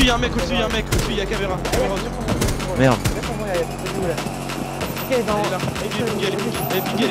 y'a un mec, au-dessus y'a un mec, au-dessus y'a caméra. Merde. Elle est là, elle est pingée.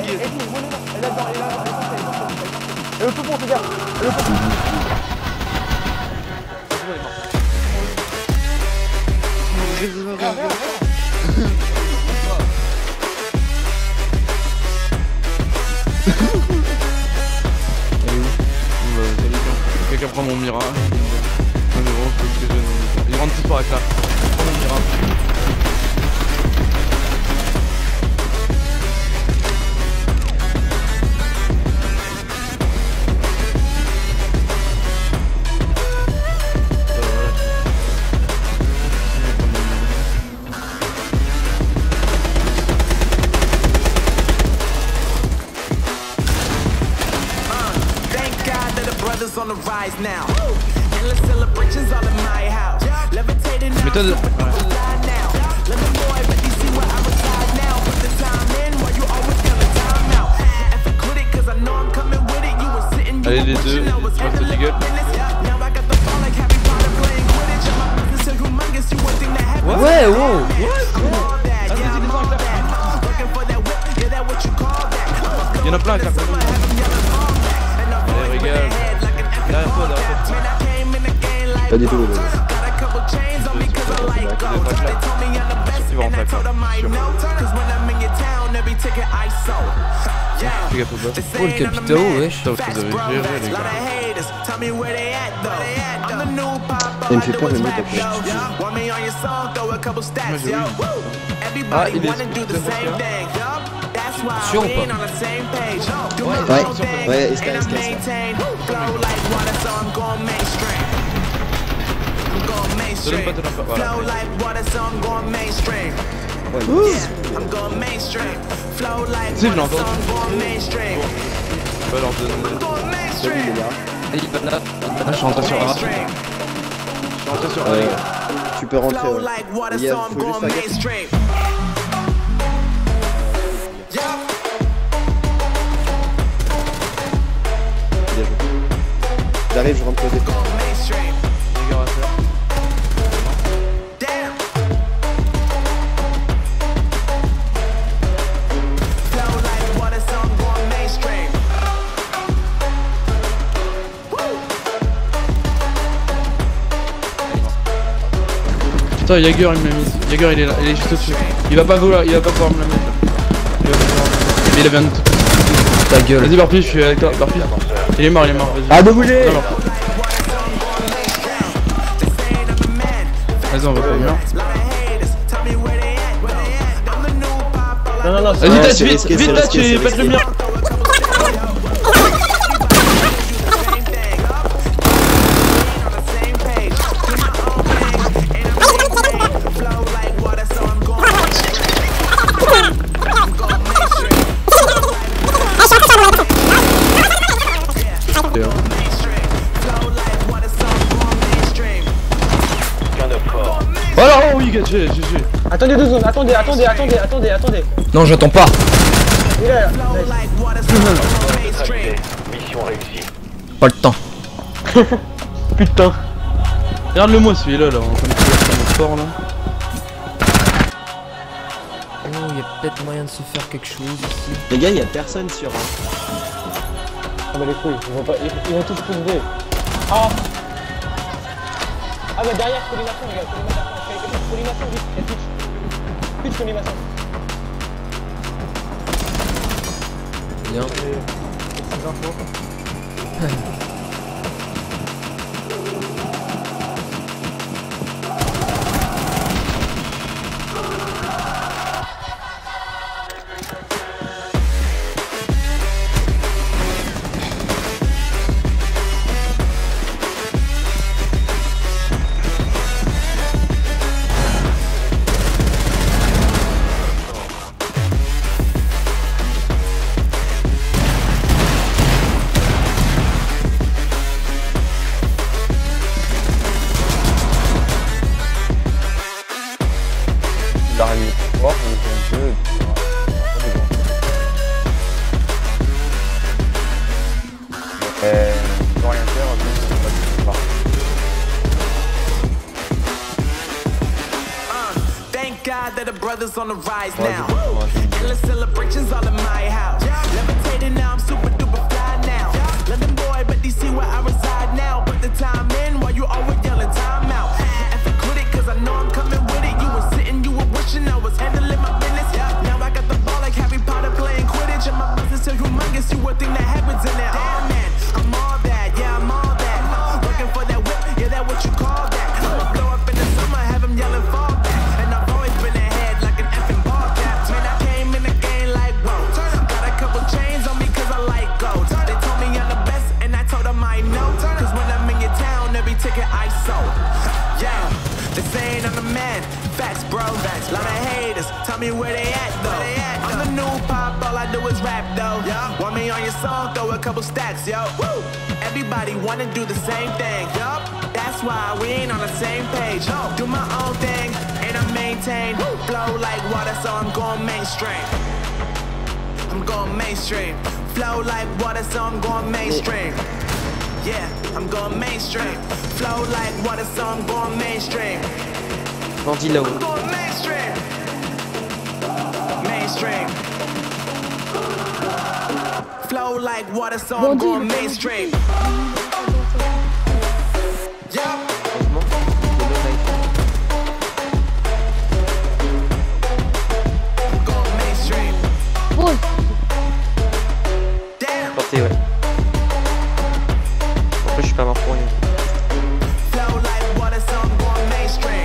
Elle le poupon, regarde. Elle le poupon. Quelqu'un prend mon Mira. Il rentre tous par avec là. Prends mon Mira. On the rise now. Endless celebrations all in my house. Levitating now. Let me boy, but you see where I reside now. Put the time in while you always got the time out. And for critic, cause I know I'm coming with it. You were sitting, allez les deux, je reste de gueule. Now I got the ball like Harry Potter playing Quidditch. And my business is humongous. You would think that happened. Ouais, wow. Y'en a plein avec la famille. Allez, régale. Derrière toi, derrière toi. Pas du tout. Tu vas rentrer avec là. Fais gaffe au bas. Oh le capitao, wesh. Putain, vous avez géré les gars. Il me fait peur le mec après. Ah, il est Sûr ou pas? Ouais, esca. Te donne pas, voilà. Si, je l'entends. Je vais leur donner. Salut les gars. Ah, je suis rentré sur A. Je suis rentré sur A, les gars. Tu peux rentrer, ouais. Il faut juste faire gaffe. J'arrive, je rentre poser. Les gars, à faire. Putain, Jaeger il me l'a mis. Jaeger il est là, il est juste au-dessus. Il va pas pouvoir me la mettre. Mais il avait un autre. Ta gueule. Vas-y Barpi, je suis avec toi. Barpi. Il est mort, vas-y. Ah, de bouger. Vas-y, on va pas mourir. Non. Vas-y, tâche, vite, tâche, et pète le mur. Alors, oh oui, GG. Attendez 2 secondes, attendez. Non, j'attends pas. Il est là. Mission réussie. Pas le temps. Putain. Regarde-le moi celui-là, là, on connaît notre fort là. Oh, y'a peut-être moyen de se faire quelque chose ici. Les gars, y'a personne sur un. Ah bah les couilles, ils vont tous trouver. Ah bah derrière, collimation les gars, collimation vite, et pitch collimation. Bien. Ces infos. God that the brothers on the rise now. Endless celebrations all in my house. Levitating now, I'm super duper fly now. London boy, but DC where I reside now. Put the time in while you always yelling time out. And for quit it, cause I know I'm coming with it. You were sitting, you were wishing I was handling my business. Now I got the ball like Harry Potter playing Quidditch. And my business so humongous, you would think that happens in there. Damn man, I'm all that, yeah, I'm all that. Looking for that whip, yeah, that what you call that. I'ma blow up in the summer, have him yelling fall back. And I've always been ahead like an effing ball cap. Man, I came in the game like, whoa. Got a couple chains on me cause I like gold. They told me I'm the best and I told them I know. Cause when I'm in your town, every ticket I sold. Yeah, they saying I'm the man. Facts, bro. Lot of haters, tell me where they at though. I'm the new pop, all I do is rap though. Want me on your song, throw a couple stacks, yo. Woo! Everybody wanna do the same thing, yup. That's why we ain't on the same page. Do my own thing, and I maintain. Flow like water, so I'm going mainstream. I'm going mainstream. Flow like water, so I'm going mainstream. Yeah, I'm going mainstream. Flow like water, so I'm going mainstream. Bandit là-haut. I'm going mainstream. Mainstream. Flow like water, so I'm going mainstream. Yeah. I'm going mainstream. Damn. Porté, ouais. En plus, je suis pas mort pour rien. Flow like water, so I'm going mainstream.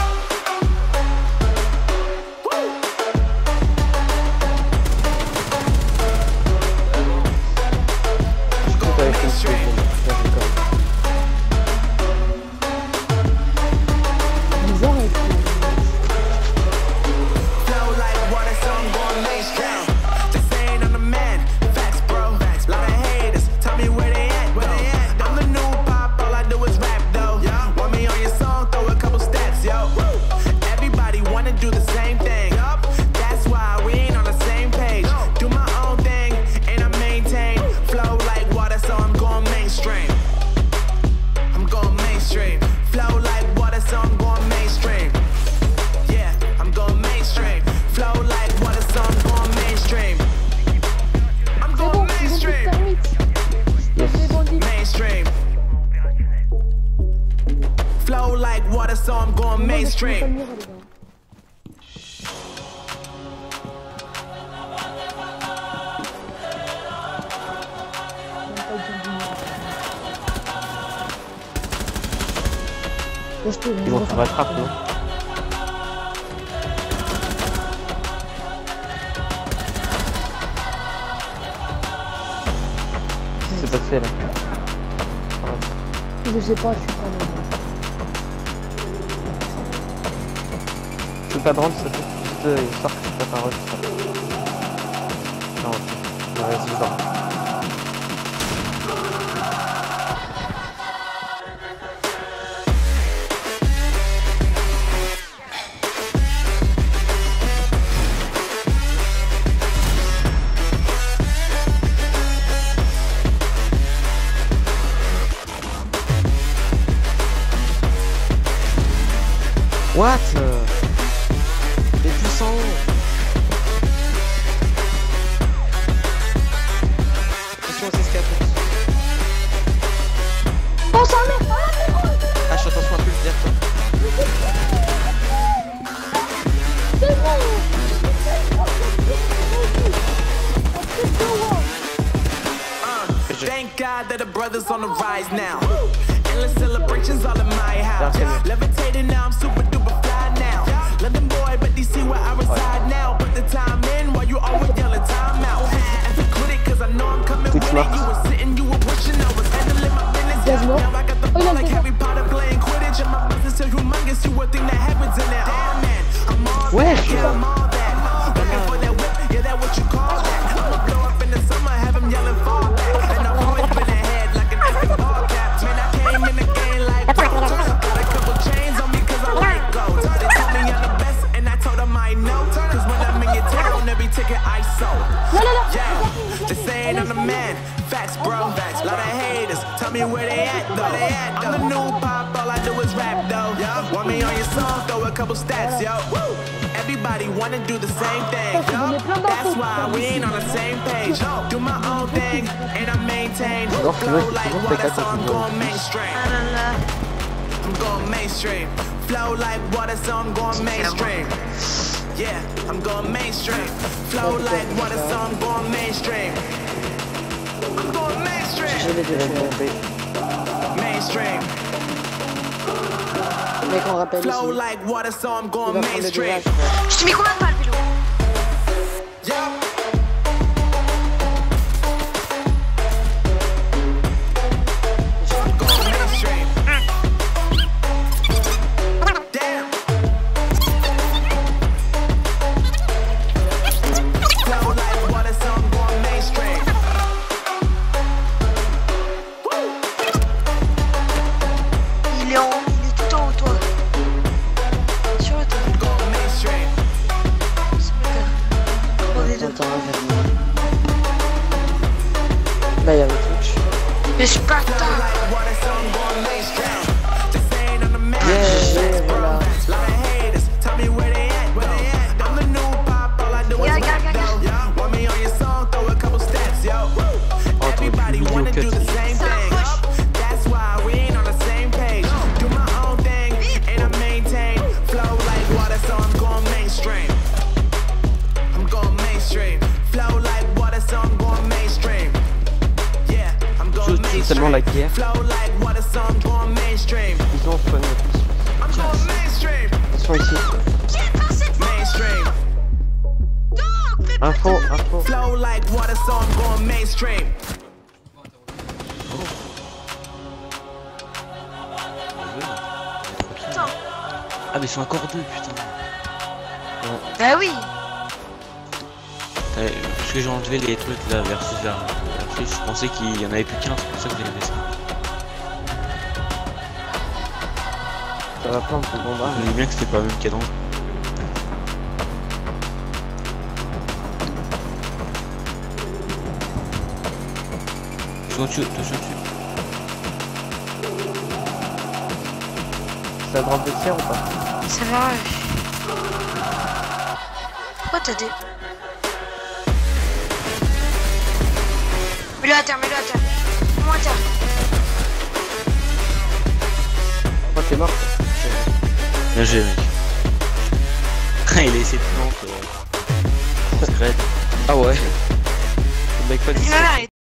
Flow like water, so I'm going mainstream. Ils vont faire attrape, non? C'est pas fait là. Je sais pas, je suis pas là. Tu veux pas de rendre, ça fait juste histoire que tu fasses un rush. Non, ok. Vas-y, je dors. What? Les puissants. Attention aux escapes. Oh, ça merde! Ah, attention un peu derrière toi. C'est bon! Thank God that the brothers on the rise now. Endless celebrations all in my house. Levitating now, I'm super duper fly now. London boy, but DC where I reside now. Put the time in while you always yelling time out. And for quit it, cause I know I'm coming with it. You were sitting, you were wishing I was handling my business. Now I got the ball like Harry Potter playing Quidditch. And my business so humongous, you would think that happens in there. Damn man, I'm all that, yeah, I'm all that. Looking for that whip, yeah, that what you call that. I'ma blow up in the summer, have him yelling fall back. And I've always been ahead like an effing ball cap. Man, I came in the game like gold. Got a couple chains on me cause I like gold. They told me I'm the best and I told them I know. Cause when I'm in your town, every ticket I sold. Yeah, they saying I'm the man. Facts, bro. Lot of haters, tell me where they at though. I'm the new pop, all I do is rap though. Want me on your song, throw a couple stacks, yo. Woo! everybody wanna do the same thing. That's why we ain't on the same page. Do my own thing and I maintain. Flow like water, so I'm going mainstream. I'm going mainstream. Flow like water, so I'm going mainstream. Yeah, I'm going mainstream. Flow like water, so I'm going mainstream. I'm going mainstream. Mainstream. Mec, on rappelle Flow ici. like water, so I'm going mainstream. Je t'ai mis combien de balles, vélo? Yeah. I'm going mainstream. Damn. Flow like water, so I'm going mainstream. Il est tout en haut, toi. Sur le toit. I'm going mainstream. Sur le toit. On est deux. Attends, là, il y avait Twitch. Mais je pas Flow like water, so I'm going mainstream. Just ain't on the mainstream. Voilà. Lot of haters, tell me where they at, though. I'm the new pop, all I do is Yeah, rap, though. Want me on your song, throw a couple steps, yo. Everybody wanna do the same thing. That's why we ain't on the same page. Do my own thing, and I maintain. Flow like water, so I'm going mainstream. I'm going mainstream. Flow like water, so I'm going mainstream. Yeah, I'm going Seulement la mainstream. guerre. Flow like water, so I'm going mainstream. Ils ont soigné. I'm going mainstream. Ils sont ici. Mainstream. Info. Flow like water, so I'm going mainstream. Putain. Ah mais ils sont encore deux, putain. Bah oui. Parce que j'ai enlevé les trucs là versus vers je pensais qu'il y en avait plus qu'un, c'est pour ça que j'ai fait ça. Ça va prendre ce combat. Je me dis bien que c'était pas le même cadran. Attention dessus. Ça drop de tir ou pas? Ça va. Pourquoi t'as des... Mets-le à terre, mets-le à terre. Mets-moi à terre. Oh, t'es mort. Bien joué mec. Il a essayé de planter. Secret. Ah ouais. Le mec pas du Vas-y, tout. voilà,